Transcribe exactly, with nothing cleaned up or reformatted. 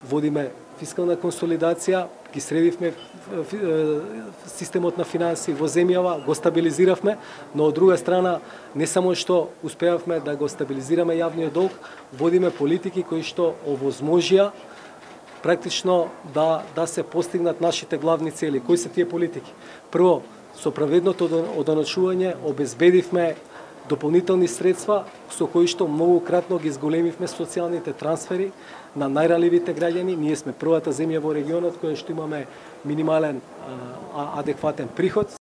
водиме фискална консолидација, ги средивме системот на финанси во земјава, го стабилизиравме, но од друга страна не само што успеавме да го стабилизираме јавниот долг, водиме политики кои што овозможија практично да да се постигнат нашите главни цели. Кои се тие политики? Прво, со праведното одоначување обезбедивме дополнителни средства со кои што многократно ги зголемивме социјалните трансфери на најранливите граѓани. Ние сме првата земја во регионот која што имаме минимален а, адекватен приход.